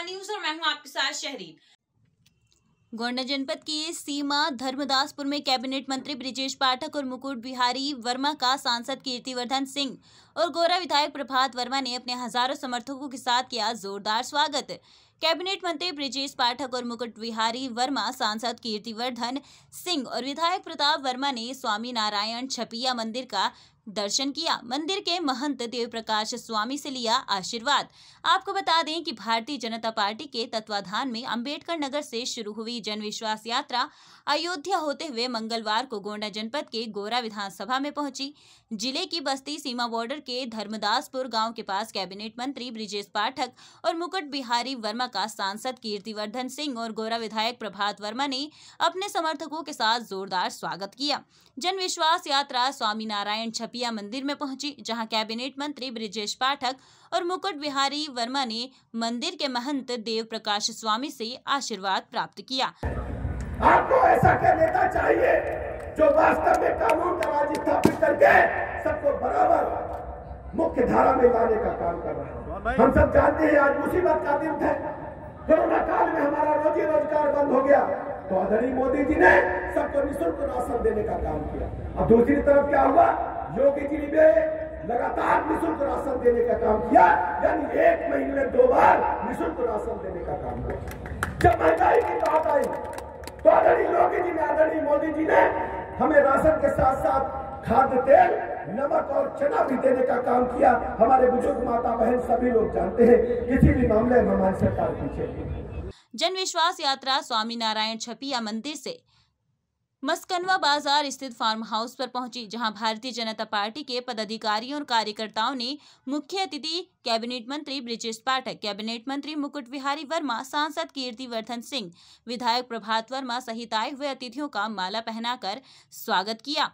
News और मैं हूं आपके साथ शहरीन। गोंडा जनपद की सीमा धर्मदासपुर में कैबिनेट मंत्री ब्रिजेश पाठक और मुकुट बिहारी वर्मा का सांसद कीर्तिवर्धन सिंह और गोरा विधायक प्रभात वर्मा ने अपने हजारों समर्थकों के साथ किया जोरदार स्वागत। कैबिनेट मंत्री ब्रिजेश पाठक और मुकुट बिहारी वर्मा, सांसद कीर्तिवर्धन सिंह और विधायक प्रताप वर्मा ने स्वामी नारायण छपिया मंदिर का दर्शन किया। मंदिर के महंत देव प्रकाश स्वामी से लिया आशीर्वाद। आपको बता दें कि भारतीय जनता पार्टी के तत्वाधान में अंबेडकर नगर से शुरू हुई जन विश्वास यात्रा अयोध्या होते हुए मंगलवार को गोंडा जनपद के गोरा विधानसभा में पहुंची। जिले की बस्ती सीमा बॉर्डर के धर्मदासपुर गांव के पास कैबिनेट मंत्री ब्रिजेश पाठक और मुकुट बिहारी वर्मा का सांसद कीर्तिवर्धन सिंह और गोरा विधायक प्रभात वर्मा ने अपने समर्थकों के साथ जोरदार स्वागत किया। जन विश्वास यात्रा स्वामी नारायण छपिया मंदिर में पहुंची, जहां कैबिनेट मंत्री ब्रिजेश पाठक और मुकुट बिहारी वर्मा ने मंदिर के महंत देव प्रकाश स्वामी से आशीर्वाद प्राप्त किया। आपको ऐसा क्या नेता चाहिए जो वास्तव में कानून का राज स्थापित करके सबको बराबर मुख्य धारा में लाने का काम कर रहा है। हम सब जानते हैं आज मुसीबत का दिन है। कोरोना काल में हमारा रोजी रोजगार बंद हो गया तो आदरणीय मोदी जी ने सबको निःशुल्क राशन देने का काम किया। अब दूसरी तरफ क्या हुआ, योगी जी ने लगातार निःशुल्क राशन देने का काम किया, यानी 1 महीने में 2 बार निःशुल्क राशन देने का काम किया। जब महंगाई की बात आई तो आदरणीय योगी जी ने, आदरणीय मोदी जी ने हमें राशन के साथ साथ खाद्य तेल, नमक और चना भी देने का काम किया। हमारे बुजुर्ग माता बहन सभी लोग जानते हैं, किसी भी मामले में हमारी सरकार पीछे। जन विश्वास यात्रा स्वामी नारायण छपिया मंदिर से मस्कनवा बाजार स्थित फार्म हाउस पर पहुंची, जहां भारतीय जनता पार्टी के पदाधिकारियों और कार्यकर्ताओं ने मुख्य अतिथि कैबिनेट मंत्री ब्रिजेश पाठक, कैबिनेट मंत्री मुकुट बिहारी वर्मा, सांसद कीर्तिवर्धन सिंह, विधायक प्रभात वर्मा सहित आए हुए अतिथियों का माला पहनाकर स्वागत किया।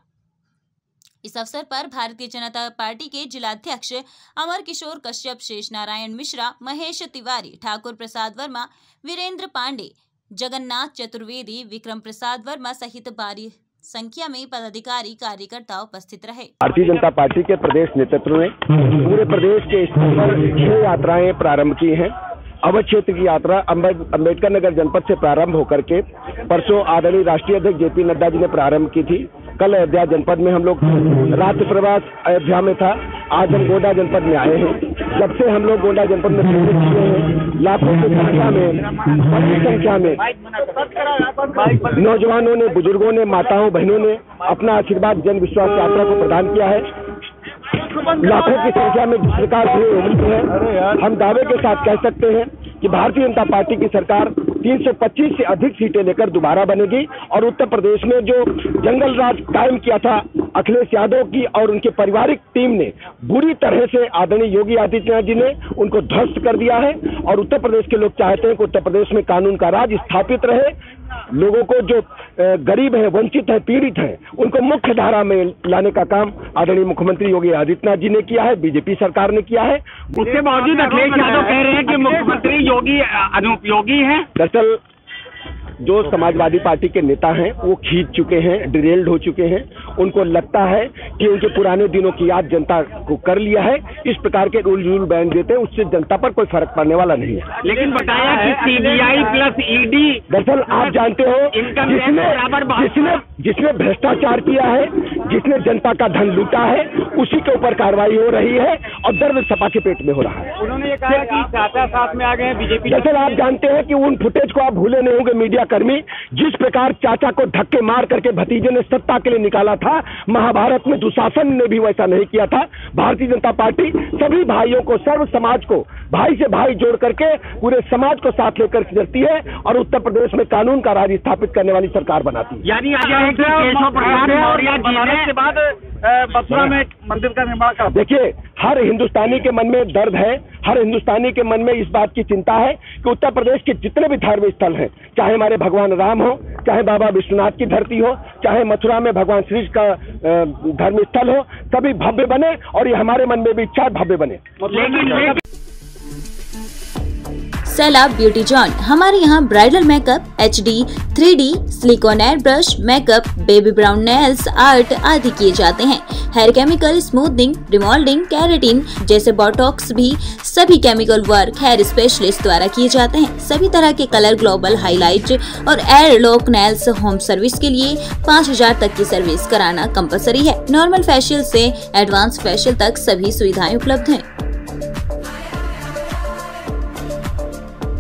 इस अवसर पर भारतीय जनता पार्टी के जिलाध्यक्ष अमर किशोर कश्यप, शेष नारायण मिश्रा, महेश तिवारी, ठाकुर प्रसाद वर्मा, वीरेंद्र पांडे, जगन्नाथ चतुर्वेदी, विक्रम प्रसाद वर्मा सहित भारी संख्या में पदाधिकारी कार्यकर्ता उपस्थित रहे। भारतीय जनता पार्टी के प्रदेश नेतृत्व ने पूरे प्रदेश के स्तर पर 6 यात्राएं प्रारंभ की हैं। अवध क्षेत्र की यात्रा अंबेडकर नगर जनपद से प्रारंभ होकर के परसों आदरणीय राष्ट्रीय अध्यक्ष जेपी नड्डा जी ने प्रारंभ की थी। कल अयोध्या जनपद में हम लोग रात्रि प्रवास अयोध्या में था। आज हम गोंडा जनपद में आए हैं। जब से हम लोग गोंडा जनपद में प्रवेश किए हैं, लाखों की संख्या में, बड़ी संख्या में नौजवानों ने, बुजुर्गों ने, माताओं बहनों ने अपना आशीर्वाद जन विश्वास यात्रा को प्रदान किया है। लाखों की संख्या में जिस प्रकार से उम्मीद है, हम दावे के साथ कह सकते हैं कि भारतीय जनता पार्टी की सरकार 325 से अधिक सीटें लेकर दोबारा बनेगी और उत्तर प्रदेश में जो जंगल राज कायम किया था अखिलेश यादव की और उनके पारिवारिक टीम ने, बुरी तरह से आदरणीय योगी आदित्यनाथ जी ने उनको ध्वस्त कर दिया है। और उत्तर प्रदेश के लोग चाहते हैं कि उत्तर प्रदेश में कानून का राज स्थापित रहे। लोगों को जो गरीब हैं, वंचित हैं, पीड़ित हैं, उनको मुख्य धारा में लाने का काम आदरणीय मुख्यमंत्री योगी आदित्यनाथ जी ने किया है, बीजेपी सरकार ने किया है। उसके बावजूद अखिलेश यादव कह रहे हैं कि मुख्यमंत्री योगी अनुपयोगी हैं। दरअसल जो समाजवादी पार्टी के नेता हैं वो खींच चुके हैं, डिरेल्ड हो चुके हैं। उनको लगता है कि उनके पुराने दिनों की याद जनता को कर लिया है। इस प्रकार के रूल बैंड देते हैं, उससे जनता पर कोई फर्क पड़ने वाला नहीं है। लेकिन बताया कि सीबीआई प्लस ईडी, दरअसल आप जानते हो, जिसने भ्रष्टाचार किया है, जिसने जनता का धन लूटा है, उसी के ऊपर कार्रवाई हो रही है और दर्द सपा के पेट में हो रहा है। उन्होंने ये कहा कि चाचा साथ में आ गए बीजेपी। दरअसल आप जानते हैं कि उन फुटेज को आप भूले नहीं होंगे मीडिया कर्मी, जिस प्रकार चाचा को धक्के मार करके भतीजे ने सत्ता के लिए निकाला था। महाभारत में दुशासन ने भी वैसा नहीं किया था। भारतीय जनता पार्टी सभी भाइयों को, सर्व समाज को भाई से भाई जोड़ करके पूरे समाज को साथ लेकर चलती है और उत्तर प्रदेश में कानून का राज स्थापित करने वाली सरकार बनाती है। यानी केशव प्रसाद मौर्य जी के बाद मथुरा में मंदिर का निर्माण कर। देखिए, हर हिंदुस्तानी के मन में दर्द है, हर हिंदुस्तानी के मन में इस बात की चिंता है कि उत्तर प्रदेश के जितने भी धार्मिक स्थल हैं, चाहे हमारे भगवान राम हो, चाहे बाबा विश्वनाथ की धरती हो, चाहे मथुरा में भगवान श्री का धर्म स्थल हो, सभी भव्य बने और ये हमारे मन में भी इच्छा भव्य बने। सैलाब ब्यूटी जॉन, हमारे यहाँ bridal makeup, HD, 3D, silicone air brush makeup, baby brown nails art आदि किए जाते हैं। Hair chemical, smoothening, remoulding, keratin जैसे बोटॉक्स भी सभी केमिकल वर्क हेयर स्पेशलिस्ट द्वारा किए जाते हैं। सभी तरह के कलर, ग्लोबल हाईलाइट और air lock nails home service के लिए 5000 तक की सर्विस कराना कंपलसरी है। नॉर्मल फेशियल से एडवांस फेशियल तक सभी सुविधाएं उपलब्ध हैं।